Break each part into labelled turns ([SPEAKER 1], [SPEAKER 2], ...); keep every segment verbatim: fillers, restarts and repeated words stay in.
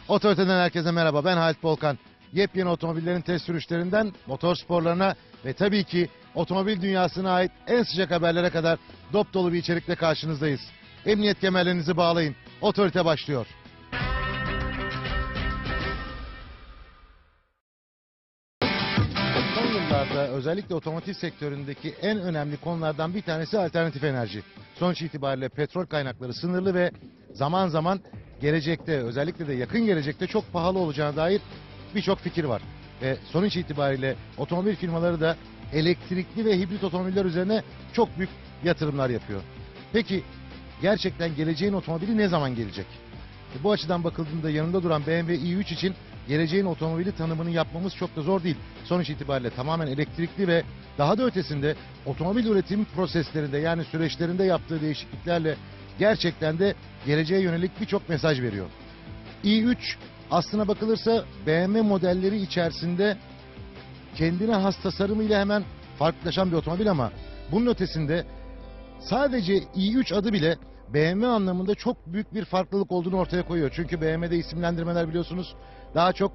[SPEAKER 1] Otoriteden herkese merhaba, ben Halit Bolkan. Yepyeni otomobillerin test sürüşlerinden motor sporlarına ve tabii ki otomobil dünyasına ait en sıcak haberlere kadar dop dolu bir içerikle karşınızdayız. Emniyet kemerlerinizi bağlayın, otorite başlıyor. Son yıllarda özellikle otomotiv sektöründeki en önemli konulardan bir tanesi alternatif enerji. Sonuç itibariyle petrol kaynakları sınırlı ve zaman zaman gelecekte, özellikle de yakın gelecekte çok pahalı olacağına dair birçok fikir var. Ve sonuç itibariyle otomobil firmaları da elektrikli ve hibrit otomobiller üzerine çok büyük yatırımlar yapıyor. Peki gerçekten geleceğin otomobili ne zaman gelecek? E, bu açıdan bakıldığında yanında duran B M W i üç için geleceğin otomobili tanımını yapmamız çok da zor değil. Sonuç itibariyle tamamen elektrikli ve daha da ötesinde otomobil üretim proseslerinde, yani süreçlerinde yaptığı değişikliklerle gerçekten de geleceğe yönelik birçok mesaj veriyor. i üç aslına bakılırsa B M W modelleri içerisinde kendine has tasarımıyla hemen farklılaşan bir otomobil, ama bunun ötesinde sadece i üç adı bile B M W anlamında çok büyük bir farklılık olduğunu ortaya koyuyor. Çünkü B M W'de isimlendirmeler biliyorsunuz daha çok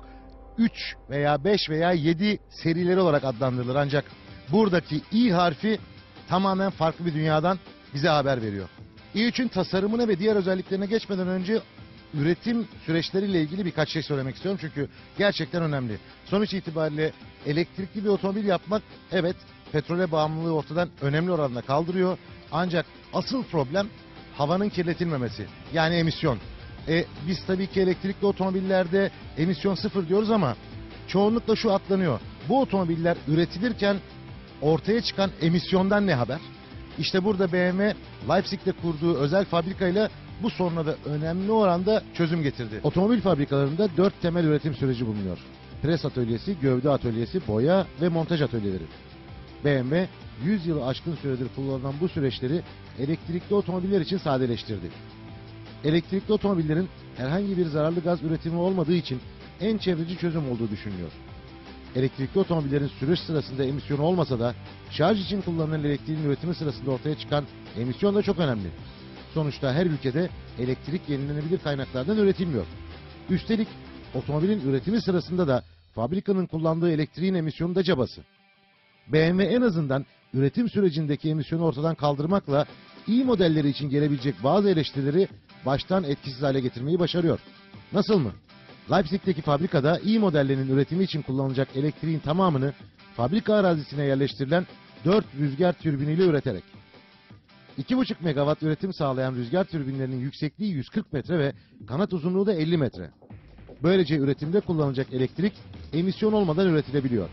[SPEAKER 1] üç veya beş veya yedi serileri olarak adlandırılır. Ancak buradaki i harfi tamamen farklı bir dünyadan bize haber veriyor. i üçün tasarımına ve diğer özelliklerine geçmeden önce üretim süreçleriyle ilgili birkaç şey söylemek istiyorum. Çünkü gerçekten önemli. Sonuç itibariyle elektrikli bir otomobil yapmak, evet, petrole bağımlılığı ortadan önemli oranda kaldırıyor. Ancak asıl problem havanın kirletilmemesi. Yani emisyon. E, biz tabii ki elektrikli otomobillerde emisyon sıfır diyoruz ama çoğunlukla şu atlanıyor. Bu otomobiller üretilirken ortaya çıkan emisyondan ne haber? İşte burada B M W Leipzig'te kurduğu özel fabrikayla bu soruna da önemli oranda çözüm getirdi. Otomobil fabrikalarında dört temel üretim süreci bulunuyor. Pres atölyesi, gövde atölyesi, boya ve montaj atölyeleri. B M W yüz yılı aşkın süredir kullanılan bu süreçleri elektrikli otomobiller için sadeleştirdi. Elektrikli otomobillerin herhangi bir zararlı gaz üretimi olmadığı için en çevreci çözüm olduğu düşünülüyor. Elektrikli otomobillerin sürüş sırasında emisyonu olmasa da şarj için kullanılan elektriğin üretimi sırasında ortaya çıkan emisyon da çok önemli. Sonuçta her ülkede elektrik yenilenebilir kaynaklardan üretilmiyor. Üstelik otomobilin üretimi sırasında da fabrikanın kullandığı elektriğin emisyonu da cabası. B M W en azından üretim sürecindeki emisyonu ortadan kaldırmakla i modelleri için gelebilecek bazı eleştirileri baştan etkisiz hale getirmeyi başarıyor. Nasıl mı? Leipzig'teki fabrikada i modellerinin üretimi için kullanılacak elektriğin tamamını fabrika arazisine yerleştirilen dört rüzgar türbiniyle üreterek. iki buçuk megawatt üretim sağlayan rüzgar türbinlerinin yüksekliği yüz kırk metre ve kanat uzunluğu da elli metre. Böylece üretimde kullanılacak elektrik emisyon olmadan üretilebiliyor.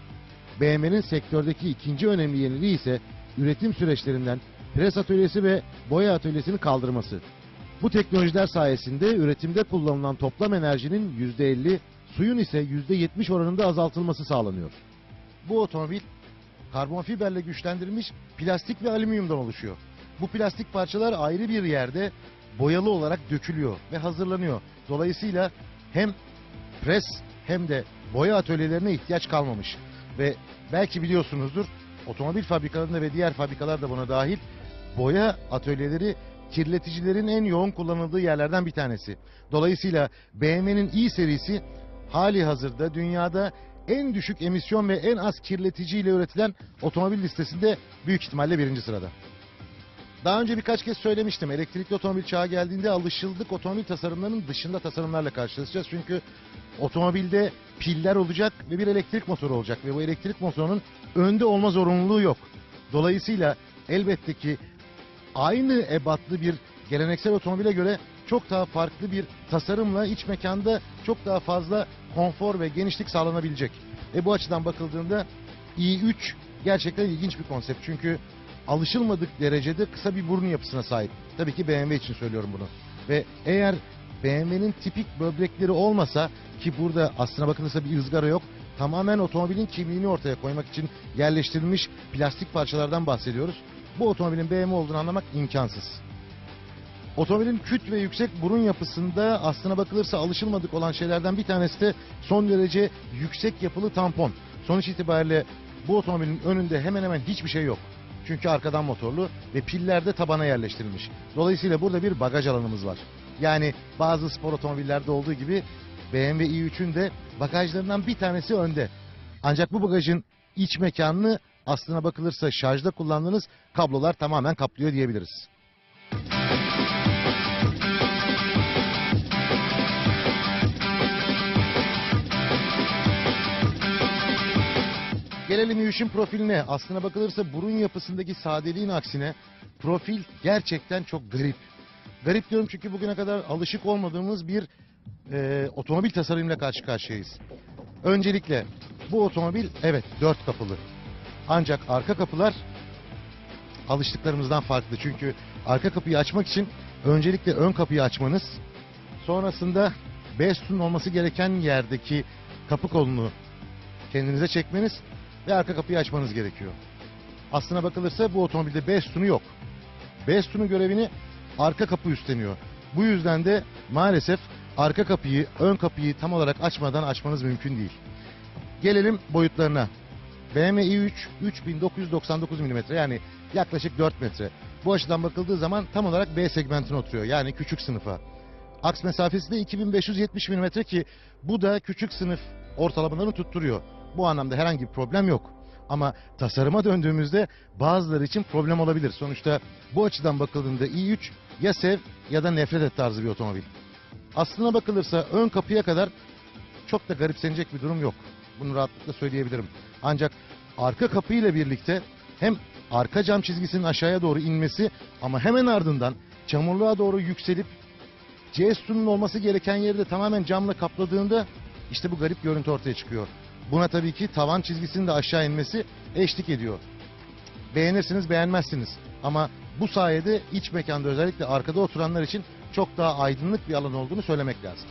[SPEAKER 1] B M W'nin sektördeki ikinci önemli yeniliği ise üretim süreçlerinden pres atölyesi ve boya atölyesini kaldırması. Bu teknolojiler sayesinde üretimde kullanılan toplam enerjinin yüzde elli, suyun ise yüzde yetmiş oranında azaltılması sağlanıyor. Bu otomobil karbon fiberle güçlendirilmiş plastik ve alüminyumdan oluşuyor. Bu plastik parçalar ayrı bir yerde boyalı olarak dökülüyor ve hazırlanıyor. Dolayısıyla hem pres hem de boya atölyelerine ihtiyaç kalmamış. Ve belki biliyorsunuzdur, otomobil fabrikalarında ve diğer fabrikalar da buna dahil, boya atölyeleri kirleticilerin en yoğun kullanıldığı yerlerden bir tanesi. Dolayısıyla B M W'nin i serisi hali hazırda dünyada en düşük emisyon ve en az kirleticiyle üretilen otomobil listesinde büyük ihtimalle birinci sırada. Daha önce birkaç kez söylemiştim. Elektrikli otomobil çağı geldiğinde alışıldık otomobil tasarımlarının dışında tasarımlarla karşılaşacağız. Çünkü otomobilde piller olacak ve bir elektrik motoru olacak ve bu elektrik motorunun önde olma zorunluluğu yok. Dolayısıyla elbette ki aynı ebatlı bir geleneksel otomobile göre çok daha farklı bir tasarımla iç mekanda çok daha fazla konfor ve genişlik sağlanabilecek. E bu açıdan bakıldığında i üç gerçekten ilginç bir konsept. Çünkü alışılmadık derecede kısa bir burun yapısına sahip. Tabii ki B M W için söylüyorum bunu. Ve eğer B M W'nin tipik böbrekleri olmasa, ki burada aslına bakılırsa bir ızgara yok, tamamen otomobilin kimliğini ortaya koymak için yerleştirilmiş plastik parçalardan bahsediyoruz. Bu otomobilin B M W olduğunu anlamak imkansız. Otomobilin küt ve yüksek burun yapısında aslına bakılırsa alışılmadık olan şeylerden bir tanesi de son derece yüksek yapılı tampon. Sonuç itibariyle bu otomobilin önünde hemen hemen hiçbir şey yok. Çünkü arkadan motorlu ve piller de tabana yerleştirilmiş. Dolayısıyla burada bir bagaj alanımız var. Yani bazı spor otomobillerde olduğu gibi B M W i üçün de bagajlarından bir tanesi önde. Ancak bu bagajın iç mekanını aslına bakılırsa şarjda kullandığınız kablolar tamamen kaplıyor diyebiliriz. Gelelim i üçün profiline. Aslına bakılırsa burun yapısındaki sadeliğin aksine profil gerçekten çok garip. Garip diyorum çünkü bugüne kadar alışık olmadığımız bir e, otomobil tasarımıyla karşı karşıyayız. Öncelikle bu otomobil evet dört kapılı. Ancak arka kapılar alıştıklarımızdan farklı. Çünkü arka kapıyı açmak için öncelikle ön kapıyı açmanız, sonrasında B sütunun olması gereken yerdeki kapı kolunu kendinize çekmeniz ve arka kapıyı açmanız gerekiyor. Aslına bakılırsa bu otomobilde B sütunu yok. B sütunu görevini arka kapı üstleniyor. Bu yüzden de maalesef arka kapıyı, ön kapıyı tam olarak açmadan açmanız mümkün değil. Gelelim boyutlarına. B M W i üç üç bin dokuz yüz doksan dokuz milimetre, yani yaklaşık dört metre. Bu açıdan bakıldığı zaman tam olarak B segmentine oturuyor, yani küçük sınıfa. Aks mesafesi de iki bin beş yüz yetmiş milimetre ki bu da küçük sınıf ortalamalarını tutturuyor. Bu anlamda herhangi bir problem yok. Ama tasarıma döndüğümüzde bazıları için problem olabilir. Sonuçta bu açıdan bakıldığında i üç ya sev ya da nefret et tarzı bir otomobil. Aslına bakılırsa ön kapıya kadar çok da garipsenecek bir durum yok. Bunu rahatlıkla söyleyebilirim. Ancak arka kapıyla birlikte hem arka cam çizgisinin aşağıya doğru inmesi ama hemen ardından çamurluğa doğru yükselip C sütunun olması gereken yeri de tamamen camla kapladığında işte bu garip görüntü ortaya çıkıyor. Buna tabii ki tavan çizgisinin de aşağı inmesi eşlik ediyor. Beğenirsiniz, beğenmezsiniz. Ama bu sayede iç mekanda özellikle arkada oturanlar için çok daha aydınlık bir alan olduğunu söylemek lazım.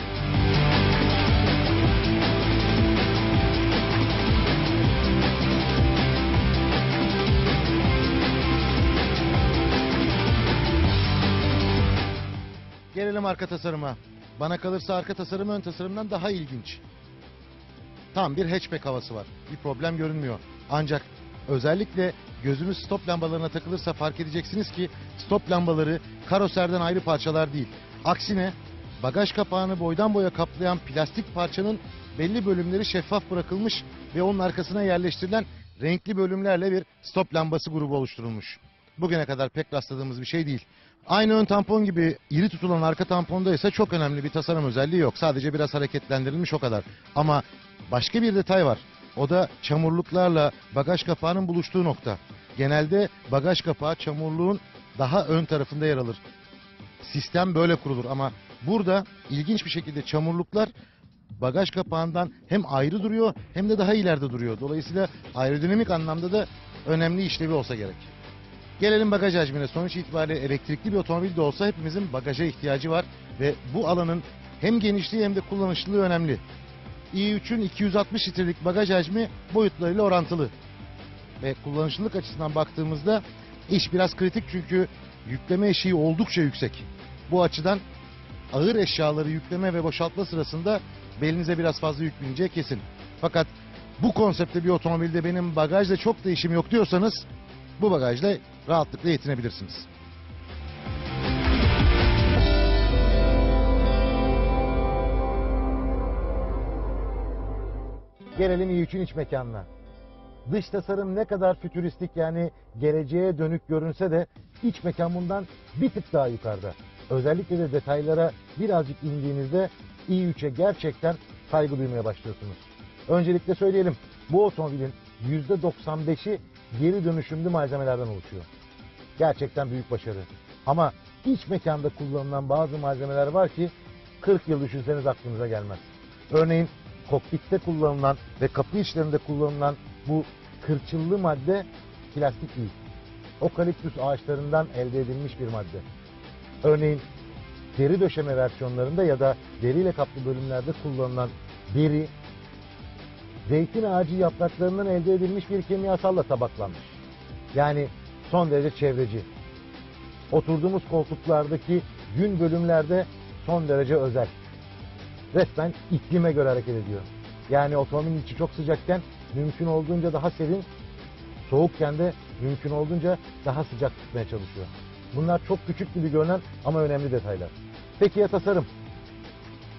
[SPEAKER 1] Gelelim arka tasarıma. Bana kalırsa arka tasarımı ön tasarımdan daha ilginç. Tam bir hatchback havası var. Bir problem görünmüyor. Ancak özellikle gözünüz stop lambalarına takılırsa fark edeceksiniz ki stop lambaları karoserden ayrı parçalar değil. Aksine bagaj kapağını boydan boya kaplayan plastik parçanın belli bölümleri şeffaf bırakılmış ve onun arkasına yerleştirilen renkli bölümlerle bir stop lambası grubu oluşturulmuş. Bugüne kadar pek rastladığımız bir şey değil. Aynı ön tampon gibi iri tutulan arka tamponda ise çok önemli bir tasarım özelliği yok. Sadece biraz hareketlendirilmiş o kadar. Ama başka bir detay var. O da çamurluklarla bagaj kapağının buluştuğu nokta. Genelde bagaj kapağı çamurluğun daha ön tarafında yer alır. Sistem böyle kurulur ama burada ilginç bir şekilde çamurluklar bagaj kapağından hem ayrı duruyor hem de daha ileride duruyor. Dolayısıyla aerodinamik anlamda da önemli işlevi olsa gerek. Gelelim bagaj hacmine. Sonuç itibariyle elektrikli bir otomobil de olsa hepimizin bagaja ihtiyacı var ve bu alanın hem genişliği hem de kullanışlılığı önemli. i üçün iki yüz altmış litrelik bagaj hacmi boyutlarıyla orantılı. Ve kullanışlılık açısından baktığımızda iş biraz kritik çünkü yükleme eşiği oldukça yüksek. Bu açıdan ağır eşyaları yükleme ve boşaltma sırasında belinize biraz fazla yük bineceği kesin. Fakat bu konseptte bir otomobilde benim bagajla çok da işim yok diyorsanız bu bagajla rahatlıkla yetinebilirsiniz. Gelelim i üçün iç mekanına. Dış tasarım ne kadar fütüristik, yani geleceğe dönük görünse de iç mekan bundan bir tık daha yukarıda. Özellikle de detaylara birazcık indiğinizde i üçe gerçekten saygı duymaya başlıyorsunuz. Öncelikle söyleyelim, bu otomobilin yüzde doksan beşi geri dönüşümlü malzemelerden oluşuyor. Gerçekten büyük başarı. Ama iç mekanda kullanılan bazı malzemeler var ki kırk yıl düşünseniz aklınıza gelmez. Örneğin kokpitte kullanılan ve kapı içlerinde kullanılan bu kırçıllı madde plastik değil. Okaliptüs ağaçlarından elde edilmiş bir madde. Örneğin deri döşeme versiyonlarında ya da deriyle kaplı bölümlerde kullanılan deri, zeytin ağacı yapraklarından elde edilmiş bir kimyasalla tabaklanmış. Yani son derece çevreci. Oturduğumuz koltuklardaki yün bölümlerde son derece özel. Resmen iklime göre hareket ediyor. Yani otomobilin içi çok sıcakken mümkün olduğunca daha serin, soğukken de mümkün olduğunca daha sıcak tutmaya çalışıyor. Bunlar çok küçük gibi görünen ama önemli detaylar. Peki ya tasarım?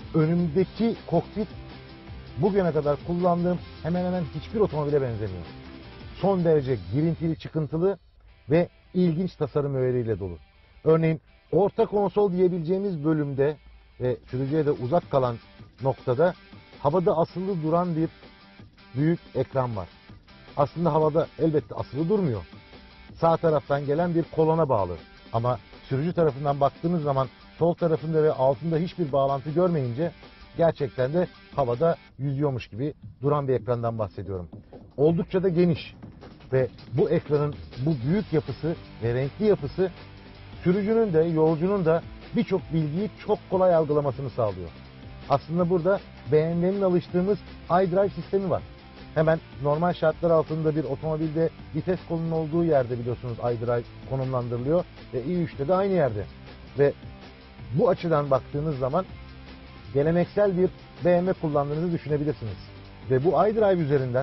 [SPEAKER 1] önümdeki kokpit bugüne kadar kullandığım hemen hemen hiçbir otomobile benzemiyor. Son derece girintili, çıkıntılı ve ilginç tasarım öğeleriyle dolu. Örneğin orta konsol diyebileceğimiz bölümde ve sürücüye de uzak kalan noktada havada asılı duran bir büyük ekran var. Aslında havada elbette asılı durmuyor. Sağ taraftan gelen bir kolona bağlı. Ama sürücü tarafından baktığınız zaman sol tarafında ve altında hiçbir bağlantı görmeyince gerçekten de havada yüzüyormuş gibi duran bir ekrandan bahsediyorum. Oldukça da geniş ve bu ekranın bu büyük yapısı ve renkli yapısı sürücünün de yolcunun da birçok bilgiyi çok kolay algılamasını sağlıyor. Aslında burada B M W'nin alıştığımız iDrive sistemi var. Hemen normal şartlar altında bir otomobilde vites kolunun olduğu yerde biliyorsunuz iDrive konumlandırılıyor ve i üçte de aynı yerde. Ve bu açıdan baktığınız zaman geleneksel bir B M W kullandığınızı düşünebilirsiniz. Ve bu iDrive üzerinden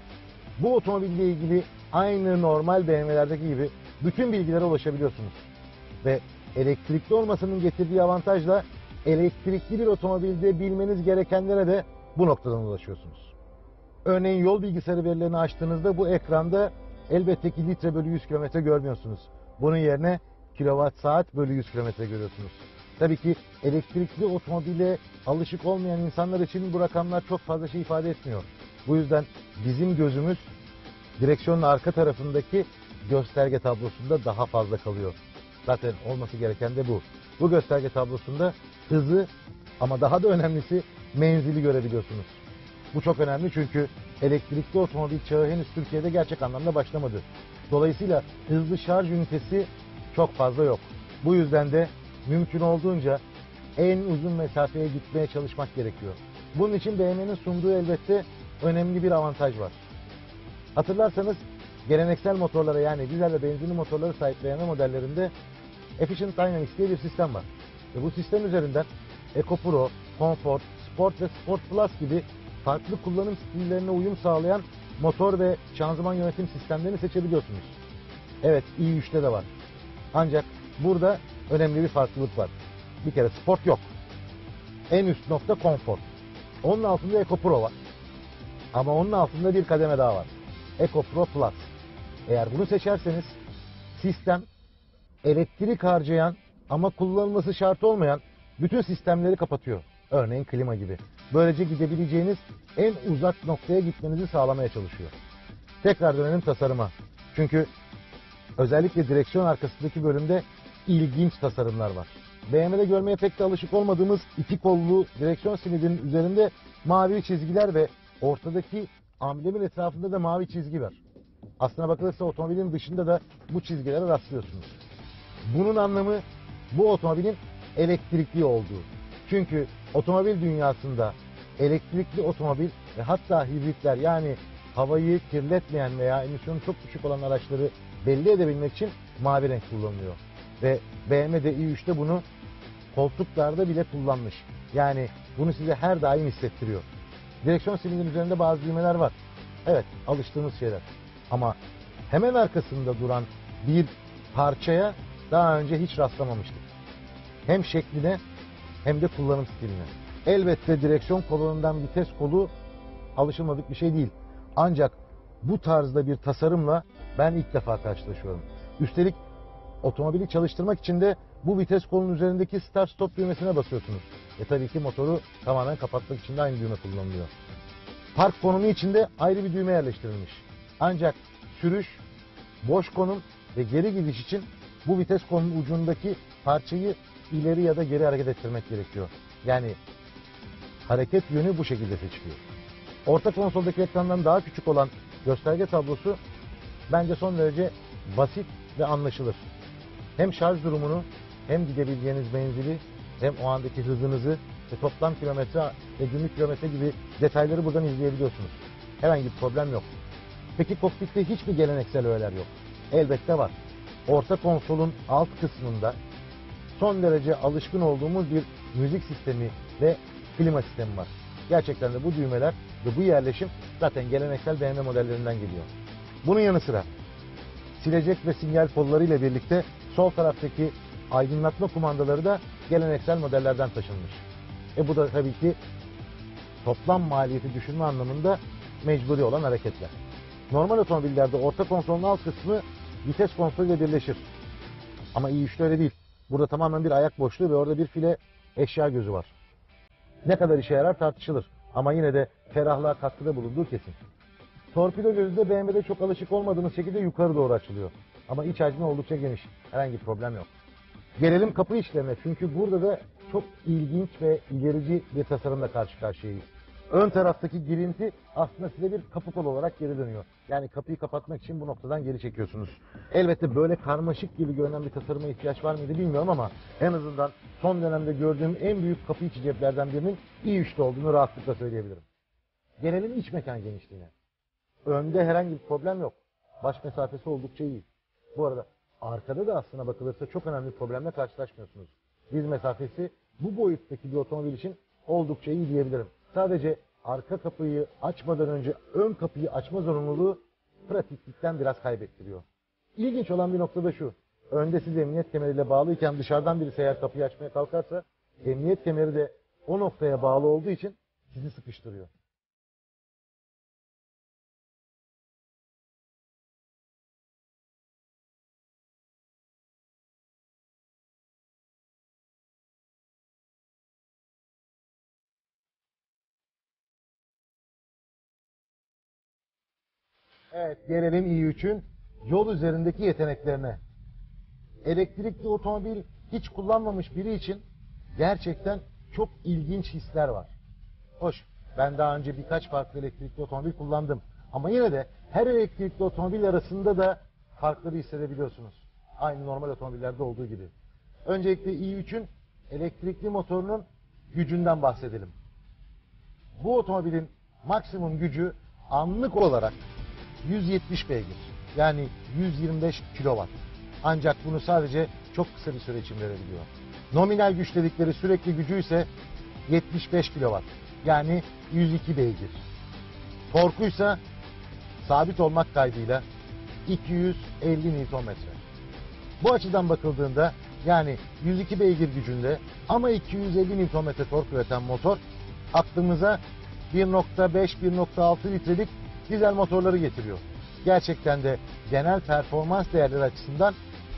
[SPEAKER 1] bu otomobille ilgili aynı normal B M W'lerdeki gibi bütün bilgilere ulaşabiliyorsunuz. Ve elektrikli olmasının getirdiği avantajla elektrikli bir otomobilde bilmeniz gerekenlere de bu noktadan ulaşıyorsunuz. Örneğin yol bilgisayarı verilerini açtığınızda bu ekranda elbette ki litre bölü yüz kilometre görmüyorsunuz. Bunun yerine kilowatt saat bölü yüz kilometre görüyorsunuz. Tabii ki elektrikli otomobile alışık olmayan insanlar için bu rakamlar çok fazla şey ifade etmiyor. Bu yüzden bizim gözümüz direksiyonun arka tarafındaki gösterge tablosunda daha fazla kalıyor. Zaten olması gereken de bu. Bu gösterge tablosunda hızı ama daha da önemlisi menzili görebiliyorsunuz. Bu çok önemli çünkü elektrikli otomobil çağı henüz Türkiye'de gerçek anlamda başlamadı. Dolayısıyla hızlı şarj ünitesi çok fazla yok. Bu yüzden de mümkün olduğunca en uzun mesafeye gitmeye çalışmak gerekiyor. Bunun için B M W'nin sunduğu elbette önemli bir avantaj var. Hatırlarsanız geleneksel motorlara yani dizel ve benzinli motorlara sahip B M W modellerinde Efficient Dynamics diye bir sistem var. Ve bu sistem üzerinden EcoPro, Comfort, Sport ve Sport Plus gibi farklı kullanım stillerine uyum sağlayan motor ve şanzıman yönetim sistemlerini seçebiliyorsunuz. Evet, i üçte de var. Ancak burada önemli bir farklılık var. Bir kere Sport yok. En üst nokta Comfort. Onun altında EcoPro var. Ama onun altında bir kademe daha var. EcoPro Plus. Eğer bunu seçerseniz sistem elektrik harcayan ama kullanılması şart olmayan bütün sistemleri kapatıyor. Örneğin klima gibi. Böylece gidebileceğiniz en uzak noktaya gitmenizi sağlamaya çalışıyor. Tekrar dönelim tasarıma. Çünkü özellikle direksiyon arkasındaki bölümde ilginç tasarımlar var. B M W'de görmeye pek de alışık olmadığımız iki kollu direksiyon simidinin üzerinde mavi çizgiler ve ortadaki amblemin etrafında da mavi çizgi var. Aslına bakılırsa otomobilin dışında da bu çizgilere rastlıyorsunuz. Bunun anlamı bu otomobilin elektrikli olduğu. Çünkü otomobil dünyasında elektrikli otomobil ve hatta hibritler yani havayı kirletmeyen veya emisyonu çok düşük olan araçları belli edebilmek için mavi renk kullanılıyor. Ve B M W de i üçte bunu koltuklarda bile kullanmış. Yani bunu size her daim hissettiriyor. Direksiyon simidinin üzerinde bazı düğmeler var. Evet, alıştığımız şeyler. Ama hemen arkasında duran bir parçaya daha önce hiç rastlamamıştık. Hem şekline hem de kullanım stiline. Elbette direksiyon kolundan vites kolu alışılmadık bir şey değil. Ancak bu tarzda bir tasarımla ben ilk defa karşılaşıyorum. Üstelik otomobili çalıştırmak için de bu vites kolunun üzerindeki start stop düğmesine basıyorsunuz. Ve tabii ki motoru tamamen kapatmak için de aynı düğme kullanılıyor. Park konumu için de ayrı bir düğme yerleştirilmiş. Ancak sürüş, boş konum ve geri gidiş için bu vites kolunun ucundaki parçayı ileri ya da geri hareket ettirmek gerekiyor. Yani hareket yönü bu şekilde seçiliyor. Orta konsoldaki ekrandan daha küçük olan gösterge tablosu bence son derece basit ve anlaşılır. Hem şarj durumunu hem gidebileceğiniz menzili hem o andaki hızınızı ve toplam kilometre ve günlük kilometre gibi detayları buradan izleyebiliyorsunuz. Herhangi bir problem yok. Peki kokpitte hiç mi geleneksel öğeler yok? Elbette var. Orta konsolun alt kısmında son derece alışkın olduğumuz bir müzik sistemi ve klima sistemi var. Gerçekten de bu düğmeler ve bu yerleşim zaten geleneksel B M W modellerinden geliyor. Bunun yanı sıra silecek ve sinyal kolları ile birlikte sol taraftaki aydınlatma kumandaları da geleneksel modellerden taşınmış. E bu da tabii ki toplam maliyeti düşünme anlamında mecburi olan hareketler. Normal otomobillerde orta konsolun alt kısmı vites konsoluyla birleşir. Ama i üçte öyle değil. Burada tamamen bir ayak boşluğu ve orada bir file eşya gözü var. Ne kadar işe yarar tartışılır. Ama yine de ferahlığa katkıda bulunduğu kesin. Torpido gözü de B M W'de çok alışık olmadığımız şekilde yukarı doğru açılıyor. Ama iç hacmi oldukça geniş. Herhangi bir problem yok. Gelelim kapı içlerine. Çünkü burada da çok ilginç ve ilerici bir tasarımla karşı karşıyayız. Ön taraftaki girinti aslında size bir kapı kolu olarak geri dönüyor. Yani kapıyı kapatmak için bu noktadan geri çekiyorsunuz. Elbette böyle karmaşık gibi görünen bir tasarıma ihtiyaç var mıydı bilmiyorum ama en azından son dönemde gördüğüm en büyük kapı içi ceplerden birinin i üçte olduğunu rahatlıkla söyleyebilirim. Gelelim iç mekan genişliğine. Önde herhangi bir problem yok. Baş mesafesi oldukça iyi. Bu arada arkada da aslına bakılırsa çok önemli bir problemle karşılaşmıyorsunuz. Diz mesafesi bu boyuttaki bir otomobil için oldukça iyi diyebilirim. Sadece arka kapıyı açmadan önce ön kapıyı açma zorunluluğu pratiklikten biraz kaybettiriyor. İlginç olan bir nokta da şu. Önde siz emniyet kemeriyle bağlıyken dışarıdan birisi eğer kapıyı açmaya kalkarsa emniyet kemeri de o noktaya bağlı olduğu için sizi sıkıştırıyor. Evet, gelelim i üçün yol üzerindeki yeteneklerine. Elektrikli otomobil hiç kullanmamış biri için gerçekten çok ilginç hisler var. Hoş, ben daha önce birkaç farklı elektrikli otomobil kullandım. Ama yine de her elektrikli otomobil arasında da farkları hissedebiliyorsunuz. Aynı normal otomobillerde olduğu gibi. Öncelikle i üçün elektrikli motorunun gücünden bahsedelim. Bu otomobilin maksimum gücü anlık olarak yüz yetmiş beygir. Yani yüz yirmi beş kilowatt. Ancak bunu sadece çok kısa bir süre için verebiliyor. Nominal güç dedikleri sürekli gücü ise yetmiş beş kilowatt. Yani yüz iki beygir. Torkuysa sabit olmak kaydıyla iki yüz elli Newton metre. Bu açıdan bakıldığında yani yüz iki beygir gücünde ama iki yüz elli Newton metre tork üreten motor aklımıza bir nokta beş bir nokta altı litrelik dizel motorları getiriyor. Gerçekten de genel performans değerleri açısından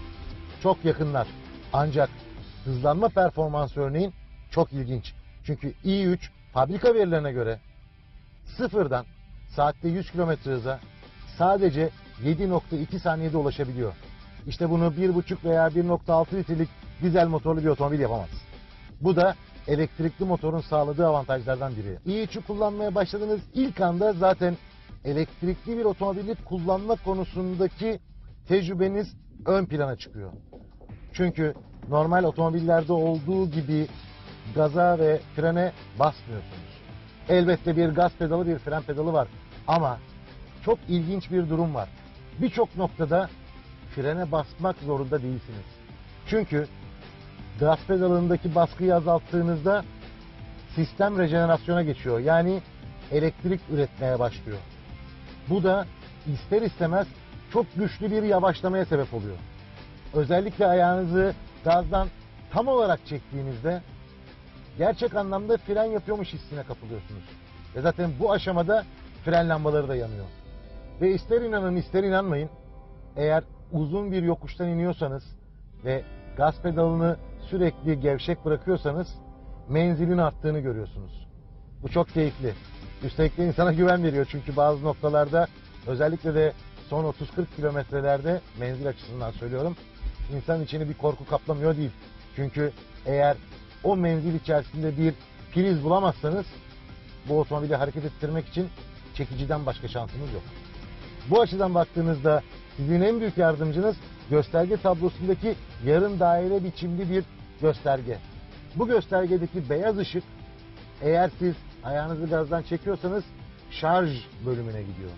[SPEAKER 1] çok yakınlar. Ancak hızlanma performansı örneğin çok ilginç. Çünkü i üç fabrika verilerine göre sıfırdan saatte yüz kilometre hıza sadece yedi nokta iki saniyede ulaşabiliyor. İşte bunu bir buçuk veya bir nokta altı litrelik dizel motorlu bir otomobil yapamaz. Bu da elektrikli motorun sağladığı avantajlardan biri. i üçü kullanmaya başladığınız ilk anda zaten elektrikli bir otomobili kullanma konusundaki tecrübeniz ön plana çıkıyor. Çünkü normal otomobillerde olduğu gibi gaza ve frene basmıyorsunuz. Elbette bir gaz pedalı, bir fren pedalı var. Ama çok ilginç bir durum var. Birçok noktada frene basmak zorunda değilsiniz. Çünkü gaz pedalındaki baskıyı azalttığınızda sistem rejenerasyona geçiyor. Yani elektrik üretmeye başlıyor. Bu da ister istemez çok güçlü bir yavaşlamaya sebep oluyor. Özellikle ayağınızı gazdan tam olarak çektiğinizde gerçek anlamda fren yapıyormuş hissine kapılıyorsunuz. Ve zaten bu aşamada fren lambaları da yanıyor. Ve ister inanın ister inanmayın, eğer uzun bir yokuştan iniyorsanız ve gaz pedalını sürekli gevşek bırakıyorsanız menzilin arttığını görüyorsunuz. Bu çok keyifli. Üstelik de insana güven veriyor çünkü bazı noktalarda özellikle de son otuz kırk kilometrelerde menzil açısından söylüyorum insan içini bir korku kaplamıyor değil. Çünkü eğer o menzil içerisinde bir priz bulamazsanız bu otomobili hareket ettirmek için çekiciden başka şansınız yok. Bu açıdan baktığınızda sizin en büyük yardımcınız gösterge tablosundaki yarım daire biçimli bir gösterge. Bu göstergedeki beyaz ışık eğer siz ayağınızı gazdan çekiyorsanız şarj bölümüne gidiyor.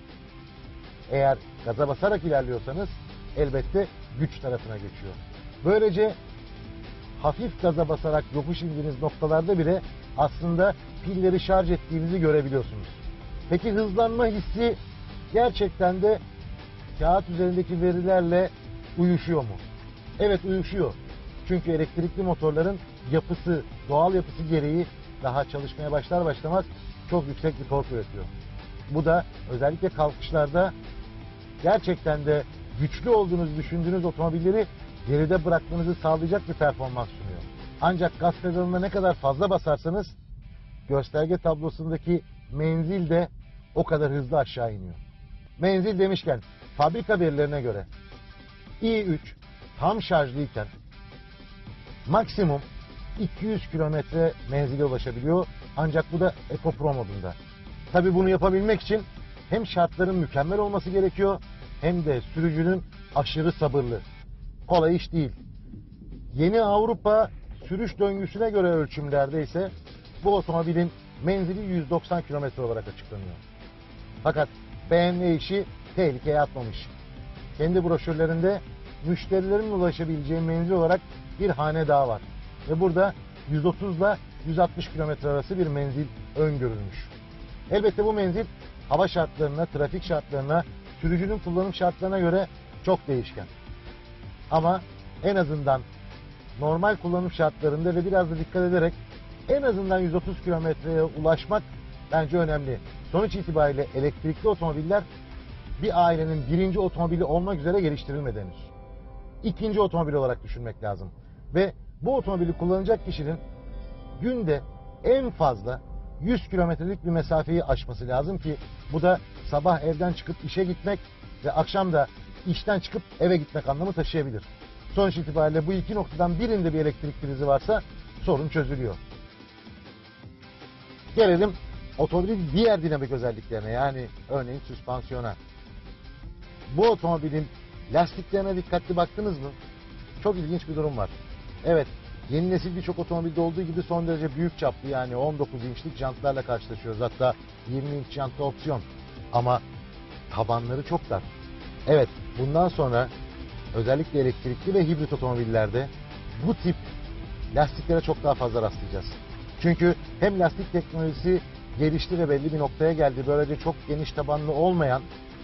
[SPEAKER 1] Eğer gaza basarak ilerliyorsanız elbette güç tarafına geçiyor. Böylece hafif gaza basarak yokuş indiğiniz noktalarda bile aslında pilleri şarj ettiğinizi görebiliyorsunuz. Peki hızlanma hissi gerçekten de kağıt üzerindeki verilerle uyuşuyor mu? Evet, uyuşuyor. Çünkü elektrikli motorların yapısı, doğal yapısı gereği daha çalışmaya başlar başlamaz çok yüksek bir tork üretiyor. Bu da özellikle kalkışlarda gerçekten de güçlü olduğunuzu düşündüğünüz otomobilleri geride bırakmanızı sağlayacak bir performans sunuyor. Ancak gaz pedalına ne kadar fazla basarsanız gösterge tablosundaki menzil de o kadar hızlı aşağı iniyor. Menzil demişken fabrika verilerine göre i üç tam şarjlıyken maksimum iki yüz kilometre menzile ulaşabiliyor. Ancak bu da Eco Pro modunda. Tabii bunu yapabilmek için hem şartların mükemmel olması gerekiyor hem de sürücünün aşırı sabırlı. Kolay iş değil. Yeni Avrupa sürüş döngüsüne göre ölçümlerde ise bu otomobilin menzili yüz doksan kilometre olarak açıklanıyor. Fakat B M W işi tehlikeye atmamış. Kendi broşürlerinde müşterilerin ulaşabileceği menzil olarak bir hane daha var. Ve burada yüz otuz ile yüz altmış kilometre arası bir menzil öngörülmüş. Elbette bu menzil hava şartlarına, trafik şartlarına, sürücünün kullanım şartlarına göre çok değişken. Ama en azından normal kullanım şartlarında ve biraz da dikkat ederek en azından yüz otuz kilometreye ulaşmak bence önemli. Sonuç itibariyle elektrikli otomobiller bir ailenin birinci otomobili olmak üzere geliştirilmedi henüz. İkinci otomobil olarak düşünmek lazım. Ve bu otomobili kullanacak kişinin günde en fazla yüz kilometrelik bir mesafeyi aşması lazım ki bu da sabah evden çıkıp işe gitmek ve akşam da işten çıkıp eve gitmek anlamı taşıyabilir. Sonuç itibariyle bu iki noktadan birinde bir elektrik prizi varsa sorun çözülüyor. Gelelim otomobilin diğer dinamik özelliklerine, yani örneğin süspansiyona. Bu otomobilin lastiklerine dikkatli baktınız mı? Çok ilginç bir durum var. Evet, yeni nesil birçok otomobilde olduğu gibi son derece büyük çaplı, yani on dokuz inçlik jantlarla karşılaşıyoruz. Hatta yirmi inç jantlı opsiyon. Ama tabanları çok dar. Evet, bundan sonra özellikle elektrikli ve hibrit otomobillerde bu tip lastiklere çok daha fazla rastlayacağız. Çünkü hem lastik teknolojisi gelişti ve belli bir noktaya geldi. Böylece çok geniş tabanlı olmayan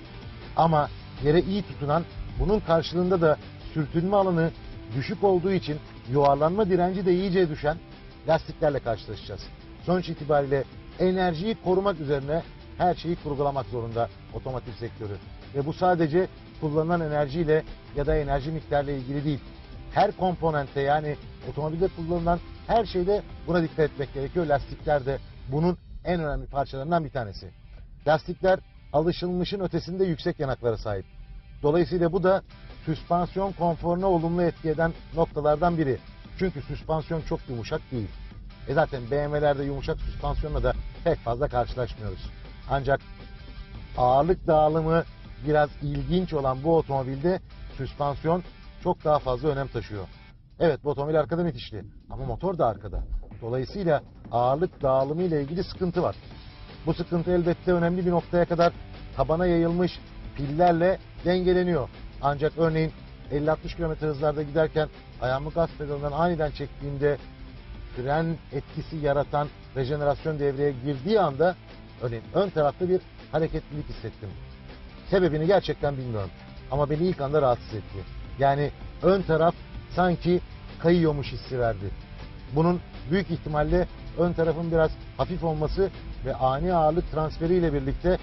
[SPEAKER 1] ama yere iyi tutunan, bunun karşılığında da sürtünme alanı düşük olduğu için yuvarlanma direnci de iyice düşen lastiklerle karşılaşacağız. Sonuç itibariyle enerjiyi korumak üzerine her şeyi kurgulamak zorunda otomotiv sektörü. Ve bu sadece kullanılan enerjiyle ya da enerji miktarıyla ilgili değil. Her komponente, yani otomobilde kullanılan her şeyde buna dikkat etmek gerekiyor. Lastikler de bunun en önemli parçalarından bir tanesi. Lastikler alışılmışın ötesinde yüksek yanaklara sahip. Dolayısıyla bu da süspansiyon konforuna olumlu etki eden noktalardan biri. Çünkü süspansiyon çok yumuşak değil. E zaten B M W'lerde yumuşak süspansiyonla da pek fazla karşılaşmıyoruz. Ancak ağırlık dağılımı biraz ilginç olan bu otomobilde süspansiyon çok daha fazla önem taşıyor. Evet, bu otomobil arkadan itişli ama motor da arkada. Dolayısıyla ağırlık dağılımı ile ilgili sıkıntı var. Bu sıkıntı elbette önemli bir noktaya kadar tabana yayılmış pillerle dengeleniyor. Ancak örneğin elli altmış kilometre hızlarda giderken ayağımı gaz pedalından aniden çektiğimde fren etkisi yaratan rejenerasyon devreye girdiği anda örneğin ön tarafta bir hareketlilik hissettim. Sebebini gerçekten bilmiyorum ama beni ilk anda rahatsız etti. Yani ön taraf sanki kayıyormuş hissi verdi. Bunun büyük ihtimalle ön tarafın biraz hafif olması ve ani ağırlık transferiyle birlikte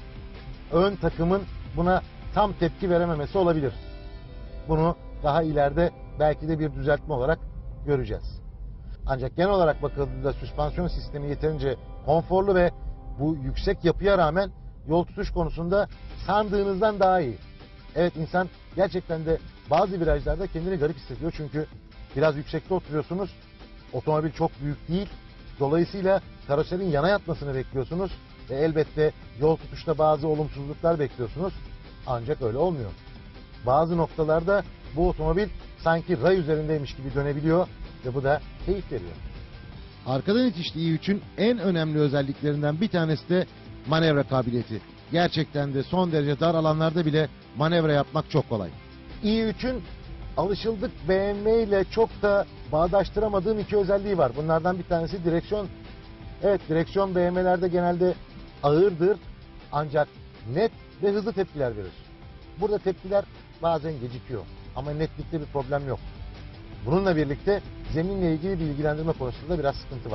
[SPEAKER 1] ön takımın buna tam tepki verememesi olabilir. Bunu daha ileride belki de bir düzeltme olarak göreceğiz. Ancak genel olarak bakıldığında süspansiyon sistemi yeterince konforlu ve bu yüksek yapıya rağmen yol tutuş konusunda sandığınızdan daha iyi. Evet, insan gerçekten de bazı virajlarda kendini garip hissediyor çünkü biraz yüksekte oturuyorsunuz. Otomobil çok büyük değil. Dolayısıyla karoserin yana yatmasını bekliyorsunuz ve elbette yol tutuşta bazı olumsuzluklar bekliyorsunuz. Ancak öyle olmuyor. Bazı noktalarda bu otomobil sanki ray üzerindeymiş gibi dönebiliyor ve bu da keyif veriyor. Arkadan itişli i üçün en önemli özelliklerinden bir tanesi de manevra kabiliyeti. Gerçekten de son derece dar alanlarda bile manevra yapmak çok kolay. i üçün alışıldık B M W ile çok da bağdaştıramadığım iki özelliği var. Bunlardan bir tanesi direksiyon. Evet, direksiyon B M W'lerde genelde ağırdır ancak net ve hızlı tepkiler verir. Burada tepkiler bazen gecikiyor ama netlikte bir problem yok. Bununla birlikte zeminle ilgili bilgilendirme konusunda biraz sıkıntı var.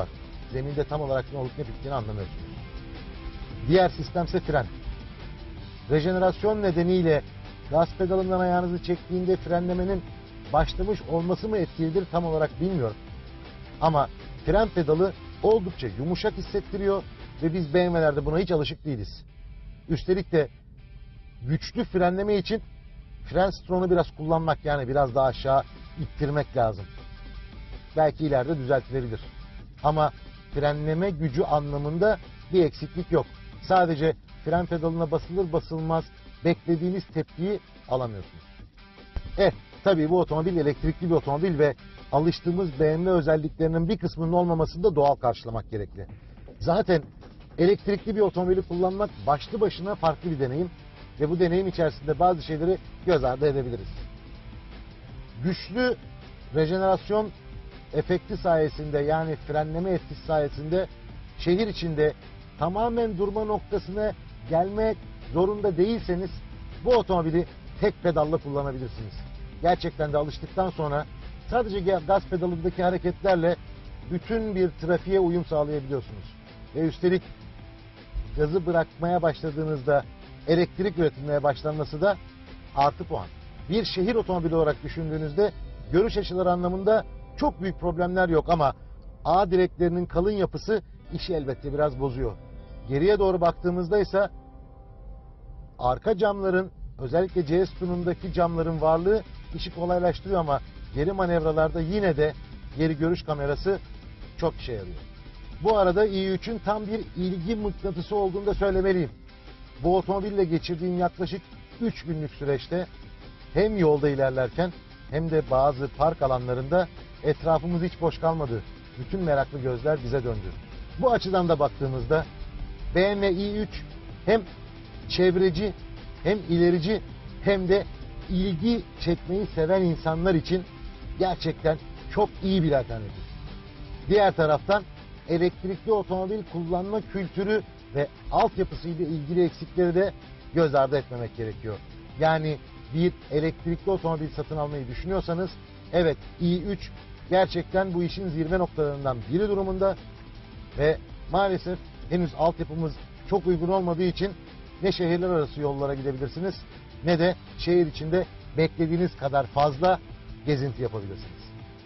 [SPEAKER 1] zeminde tam olarak ne olup ne bittiğini anlamıyorsunuz. Diğer sistemse fren. Rejenerasyon nedeniyle gaz pedalından ayağınızı çektiğinde frenlemenin başlamış olması mı etkilidir tam olarak bilmiyorum. Ama fren pedalı oldukça yumuşak hissettiriyor ve biz B M W'lerde buna hiç alışık değiliz. Üstelik de güçlü frenleme için fren stronu biraz kullanmak, yani biraz daha aşağı ittirmek lazım. Belki ileride düzeltilebilir. Ama frenleme gücü anlamında bir eksiklik yok. Sadece fren pedalına basılır basılmaz beklediğiniz tepkiyi alamıyorsunuz. Eh tabii bu otomobil elektrikli bir otomobil ve alıştığımız B M W özelliklerinin bir kısmının olmamasını da doğal karşılamak gerekli. Zaten elektrikli bir otomobili kullanmak başlı başına farklı bir deneyim ve bu deneyim içerisinde bazı şeyleri göz ardı edebiliriz. Güçlü rejenerasyon efekti sayesinde, yani frenleme etkisi sayesinde şehir içinde tamamen durma noktasına gelmek zorunda değilseniz bu otomobili tek pedalla kullanabilirsiniz. Gerçekten de alıştıktan sonra sadece gaz pedalındaki hareketlerle bütün bir trafiğe uyum sağlayabiliyorsunuz. Ve üstelik gazı bırakmaya başladığınızda elektrik üretilmeye başlanması da artı puan. Bir şehir otomobili olarak düşündüğünüzde görüş açıları anlamında çok büyük problemler yok ama A direklerinin kalın yapısı işi elbette biraz bozuyor. Geriye doğru baktığımızda ise arka camların, özellikle C S tunundaki camların varlığı işi kolaylaştırıyor ama geri manevralarda yine de geri görüş kamerası çok işe yarıyor. Bu arada i üçün tam bir ilgi mıknatısı olduğunu da söylemeliyim. Bu otomobille geçirdiğim yaklaşık üç günlük süreçte hem yolda ilerlerken hem de bazı park alanlarında etrafımız hiç boş kalmadı. Bütün meraklı gözler bize döndü. Bu açıdan da baktığımızda B M W i üç hem çevreci, hem ilerici, hem de ilgi çekmeyi seven insanlar için gerçekten çok iyi bir alternatif. Diğer taraftan elektrikli otomobil kullanma kültürü ve altyapısıyla ilgili eksikleri de göz ardı etmemek gerekiyor. Yani bir elektrikli otomobil satın almayı düşünüyorsanız, evet i üç gerçekten bu işin zirve noktalarından biri durumunda ve maalesef henüz altyapımız çok uygun olmadığı için ne şehirler arası yollara gidebilirsiniz ne de şehir içinde beklediğiniz kadar fazla gezinti yapabilirsiniz.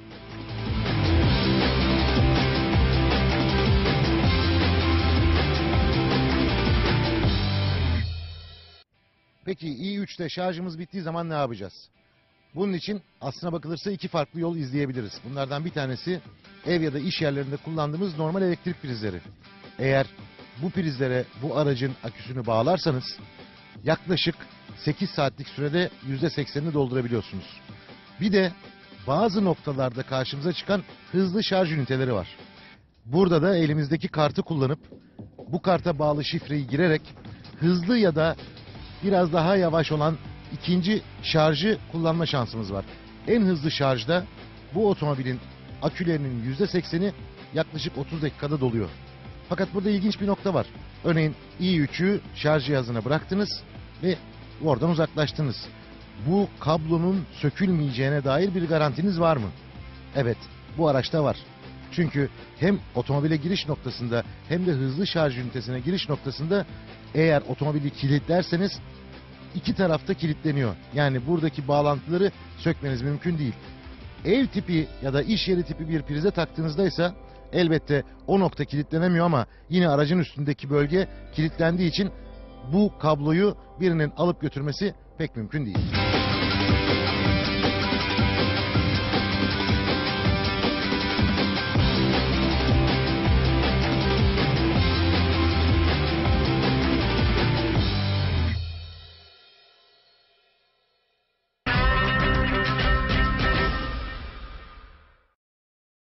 [SPEAKER 1] Peki i üçte şarjımız bittiği zaman ne yapacağız? Bunun için aslına bakılırsa iki farklı yol izleyebiliriz. Bunlardan bir tanesi ev ya da iş yerlerinde kullandığımız normal elektrik prizleri. Eğer bu prizlere bu aracın aküsünü bağlarsanız yaklaşık sekiz saatlik sürede yüzde seksenini doldurabiliyorsunuz. Bir de bazı noktalarda karşımıza çıkan hızlı şarj üniteleri var. Burada da elimizdeki kartı kullanıp bu karta bağlı şifreyi girerek hızlı ya da biraz daha yavaş olan ikinci şarjı kullanma şansımız var. En hızlı şarjda bu otomobilin akülerinin yüzde sekseni yaklaşık otuz dakikada doluyor. Fakat burada ilginç bir nokta var. Örneğin i üçü şarj cihazına bıraktınız ve oradan uzaklaştınız. Bu kablonun sökülmeyeceğine dair bir garantiniz var mı? Evet, bu araçta var. Çünkü hem otomobile giriş noktasında hem de hızlı şarj ünitesine giriş noktasında eğer otomobili kilitlerseniz iki tarafta kilitleniyor. Yani buradaki bağlantıları sökmeniz mümkün değil. Ev tipi ya da iş yeri tipi bir prize taktığınızda ise elbette o nokta kilitlenemiyor ama yine aracın üstündeki bölge kilitlendiği için bu kabloyu birinin alıp götürmesi pek mümkün değil.